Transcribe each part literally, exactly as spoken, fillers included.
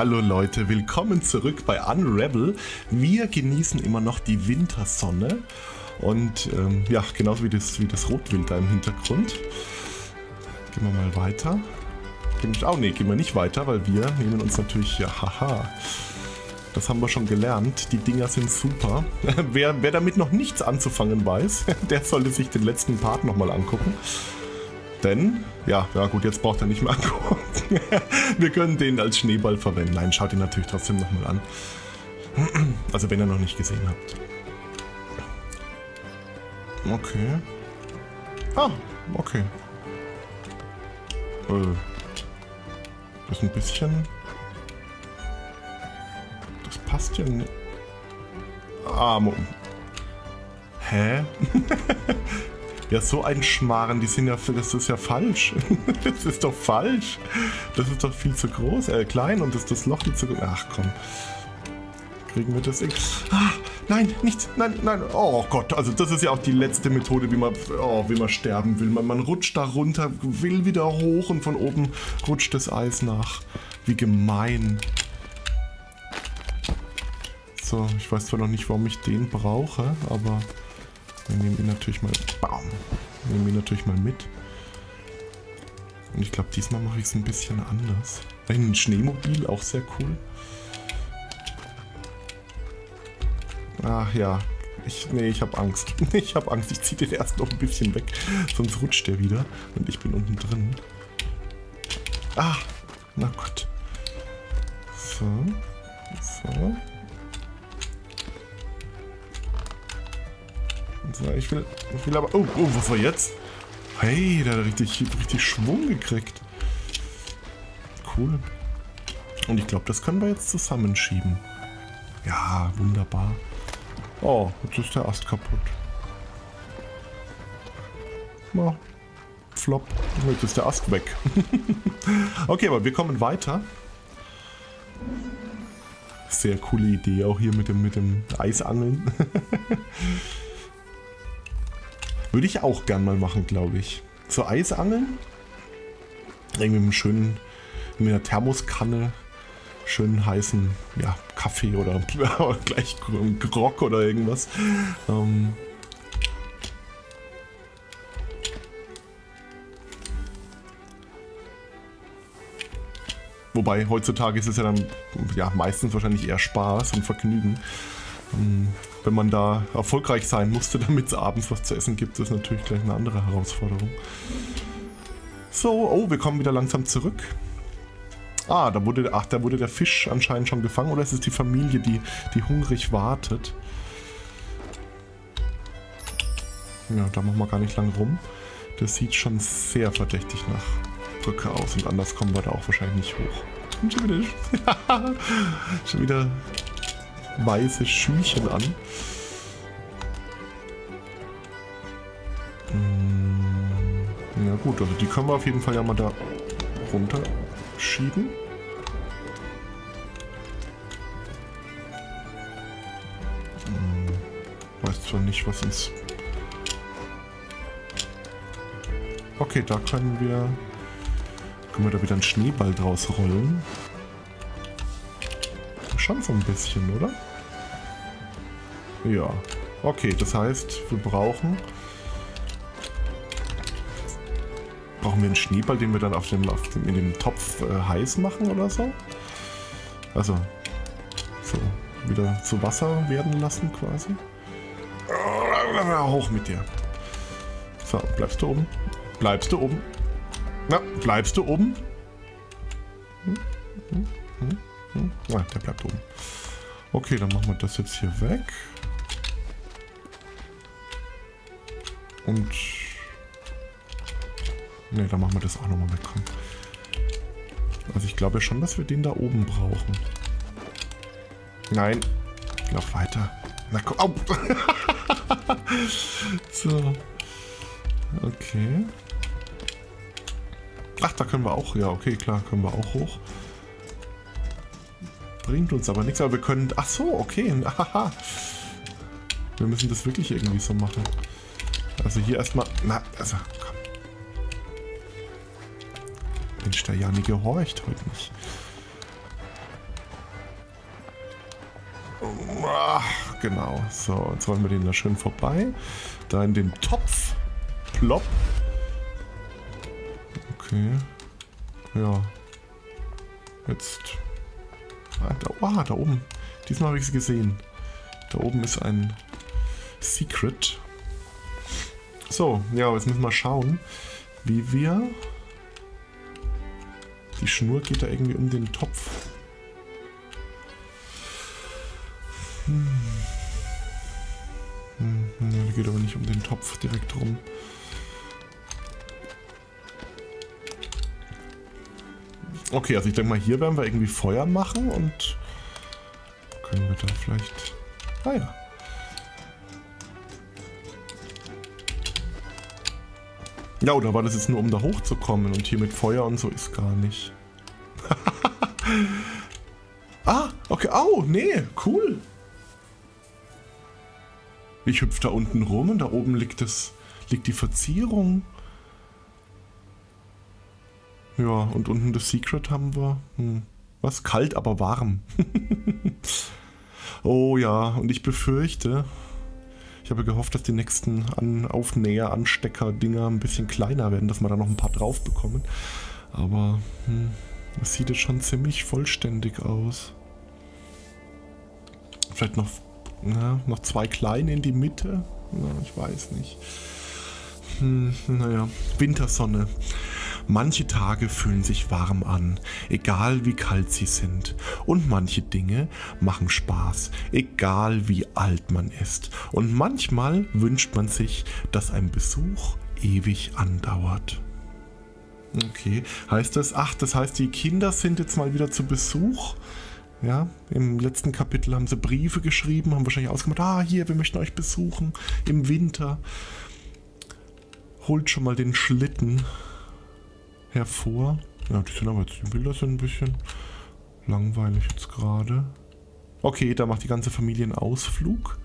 Hallo Leute, willkommen zurück bei Unravel. Wir genießen immer noch die Wintersonne und ähm, ja, genauso wie das, wie das Rotwild da im Hintergrund. Gehen wir mal weiter. Oh ne, gehen wir nicht weiter, weil wir nehmen uns natürlich, ja haha, das haben wir schon gelernt, die Dinger sind super. wer, wer damit noch nichts anzufangen weiß, der sollte sich den letzten Part nochmal angucken. Denn, ja, ja gut, jetzt braucht er nicht mehr angucken. Wir können den als Schneeball verwenden. Nein, schaut ihn natürlich trotzdem nochmal an. Also wenn ihr noch nicht gesehen habt. Okay. Ah, okay. Äh, das ist ein bisschen... Das passt ja nicht. Ah, Moment. Hä? Ja, so ein Schmarren, die sind ja, das ist ja falsch. Das ist doch falsch. Das ist doch viel zu groß, äh, klein und das, das Loch viel zu groß. Ach komm. Kriegen wir das irgendwie. Ah, nein, nichts, nein, nein. Oh Gott, also das ist ja auch die letzte Methode, wie man, oh, wie man sterben will. Man, man rutscht da runter, will wieder hoch und von oben rutscht das Eis nach. Wie gemein. So, ich weiß zwar noch nicht, warum ich den brauche, aber... Wir nehmen ihn natürlich mal, bam, wir nehmen ihn natürlich mal mit. Und ich glaube, diesmal mache ich es ein bisschen anders. Ein Schneemobil, auch sehr cool. Ach ja, ich, nee, ich habe Angst. Ich habe Angst, ich ziehe den erst noch ein bisschen weg, sonst rutscht der wieder und ich bin unten drin. Ah, na Gott. So, so. So, ich will, ich will aber... Oh, oh, was war jetzt? Hey, der hat richtig, richtig Schwung gekriegt. Cool. Und ich glaube, das können wir jetzt zusammenschieben. Ja, wunderbar. Oh, jetzt ist der Ast kaputt. Oh, flop. Jetzt ist der Ast weg. Okay, aber wir kommen weiter. Sehr coole Idee, auch hier mit dem, mit dem Eisangeln. Würde ich auch gern mal machen, glaube ich. So Eisangeln. Irgendwie mit einem schönen, mit einer Thermoskanne, schönen heißen, ja, Kaffee oder gleich Grog oder irgendwas. Ähm Wobei, heutzutage ist es ja dann ja, meistens wahrscheinlich eher Spaß und Vergnügen. Ähm Wenn man da erfolgreich sein musste, damit es abends was zu essen gibt, ist natürlich gleich eine andere Herausforderung. So, oh, wir kommen wieder langsam zurück. Ah, da wurde, ach, da wurde der Fisch anscheinend schon gefangen. Oder ist es die Familie, die, die hungrig wartet? Ja, da machen wir gar nicht lang rum. Das sieht schon sehr verdächtig nach Brücke aus. Und anders kommen wir da auch wahrscheinlich nicht hoch. Und schon wieder... schon wieder... weiße Schüchen an. Ja gut, also die können wir auf jeden Fall ja mal da runter schieben. Hm, weiß zwar nicht, was uns... Okay, da können wir... Können wir da wieder einen Schneeball draus rollen. Schon so ein bisschen, oder? Ja. Okay, das heißt, wir brauchen... Brauchen wir einen Schneeball, den wir dann auf dem, auf dem, in dem Topf äh, heiß machen oder so? Also, so, wieder zu Wasser werden lassen quasi. Hoch mit dir. So, bleibst du oben? Bleibst du oben? Na, bleibst du oben? Hm? Hm? Hm? Hm? Ah, der bleibt oben. Okay, dann machen wir das jetzt hier weg. Und... Ne, dann machen wir das auch nochmal weg. Also ich glaube schon, dass wir den da oben brauchen. Nein. Lauf weiter. Na komm. Au. So. Okay. Ach, da können wir auch. Ja, okay, klar, können wir auch hoch. Bringt uns aber nichts, aber wir können... Ach so, okay. Haha. Wir müssen das wirklich irgendwie so machen. Also hier erstmal... Na, also, komm. Mensch, der Jani gehorcht heute nicht. Ah, genau. So, jetzt wollen wir den da schön vorbei. Da in den Topf. Plopp. Okay. Ja. Jetzt. Ah, da, oh, da oben. Diesmal habe ich es gesehen. Da oben ist ein Secret. So, ja, jetzt müssen wir schauen, wie wir... Die Schnur geht da irgendwie um den Topf. Hm. Hm, ja, die geht aber nicht um den Topf direkt rum. Okay, also ich denke mal, hier werden wir irgendwie Feuer machen und können wir da vielleicht... Ah ja. Ja, oder war das jetzt nur, um da hochzukommen und hier mit Feuer und so ist gar nicht. Ah, okay. Au, nee, cool. Ich hüpfe da unten rum und da oben liegt das, liegt die Verzierung. Ja, und unten das Secret haben wir. Hm. Was? Kalt, aber warm. Oh ja, und ich befürchte, ich habe gehofft, dass die nächsten An Aufnäher, Anstecker-Dinger ein bisschen kleiner werden, dass wir da noch ein paar drauf bekommen. Aber hm, das sieht jetzt schon ziemlich vollständig aus. Vielleicht noch, na, noch zwei kleine in die Mitte? Na, ich weiß nicht. Hm, naja, Wintersonne. Manche Tage fühlen sich warm an, egal wie kalt sie sind. Und manche Dinge machen Spaß, egal wie alt man ist. Und manchmal wünscht man sich, dass ein Besuch ewig andauert. Okay, heißt das, ach, das heißt, die Kinder sind jetzt mal wieder zu Besuch? Ja, im letzten Kapitel haben sie Briefe geschrieben, haben wahrscheinlich ausgemacht, ah, hier, wir möchten euch besuchen im Winter. Holt schon mal den Schlitten hervor. Ja, die sind aber jetzt, die Bilder sind ein bisschen langweilig jetzt gerade. Okay, da macht die ganze Familie einen Ausflug.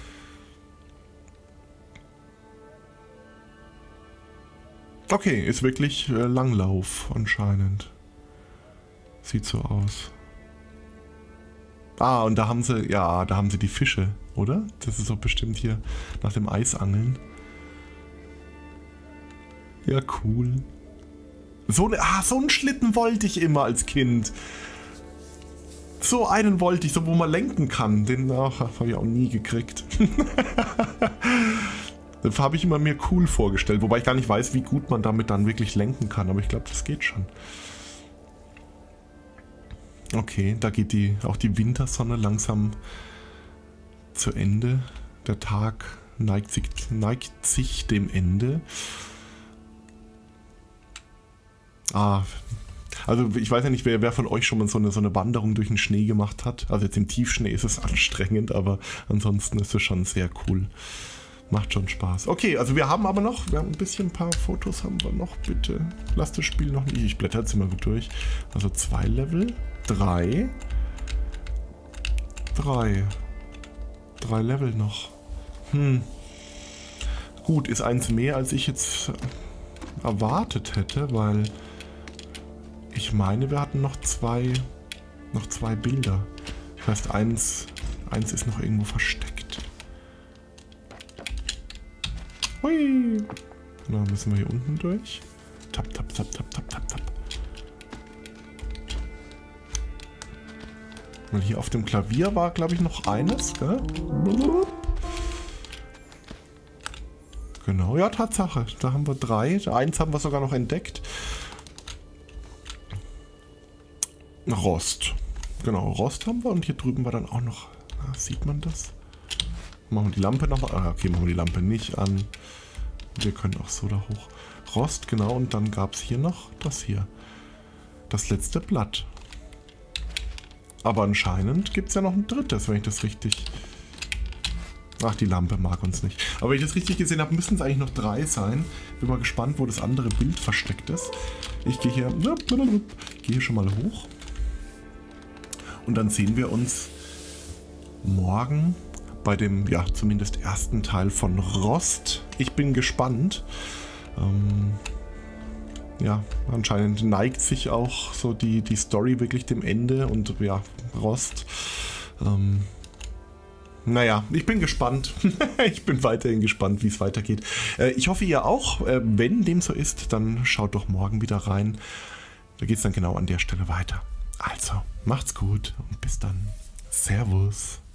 Okay, ist wirklich äh, Langlauf anscheinend. Sieht so aus. Ah, und da haben sie, ja, da haben sie die Fische, oder? Das ist doch bestimmt hier nach dem Eisangeln. Ja, cool. So, ne, ah, so einen Schlitten wollte ich immer als Kind. So einen wollte ich, so wo man lenken kann. Den habe ich auch nie gekriegt. Das habe ich immer mir cool vorgestellt. Wobei ich gar nicht weiß, wie gut man damit dann wirklich lenken kann. Aber ich glaube, das geht schon. Okay, da geht die, auch die Wintersonne langsam zu Ende. Der Tag neigt sich, neigt sich dem Ende. Ah, also ich weiß ja nicht, wer, wer von euch schon mal so eine, so eine Wanderung durch den Schnee gemacht hat. Also jetzt im Tiefschnee ist es anstrengend, aber ansonsten ist es schon sehr cool. Macht schon Spaß. Okay, also wir haben aber noch, wir haben ein bisschen, ein paar Fotos haben wir noch, bitte. Lasst das Spiel noch nicht, ich blätter jetzt immer gut durch. Also zwei Level, drei, drei, drei Level noch. Hm, gut, ist eins mehr, als ich jetzt erwartet hätte, weil ich meine, wir hatten noch zwei, noch zwei Bilder. Das heißt, eins, eins ist noch irgendwo versteckt. Hui! Dann müssen wir hier unten durch. Tap, tap, tap, tap, tap, tap, tap. Und hier auf dem Klavier war, glaube ich, noch eines, gell? Genau, ja, Tatsache. Da haben wir drei. Eins haben wir sogar noch entdeckt. Rost. Genau, Rost haben wir. Und hier drüben war dann auch noch... Na, sieht man das? Machen wir die Lampe nochmal. Ah, okay, machen wir die Lampe nicht an. Wir können auch so da hoch. Rost, genau. Und dann gab es hier noch das hier. Das letzte Blatt. Aber anscheinend gibt es ja noch ein drittes, wenn ich das richtig... Ach, die Lampe mag uns nicht. Aber wenn ich das richtig gesehen habe, müssen es eigentlich noch drei sein. Bin mal gespannt, wo das andere Bild versteckt ist. Ich gehe hier, gehe hier schon mal hoch. Und dann sehen wir uns morgen bei dem, ja, zumindest ersten Teil von Rost. Ich bin gespannt. Ähm, ja, anscheinend neigt sich auch so die, die Story wirklich dem Ende. Und ja, Rost. Ähm, naja, ich bin gespannt. Ich bin weiterhin gespannt, wie es weitergeht. Äh, ich hoffe, ihr auch. Äh, wenn dem so ist, dann schaut doch morgen wieder rein. Da geht es dann genau an der Stelle weiter. Also, macht's gut und bis dann. Servus.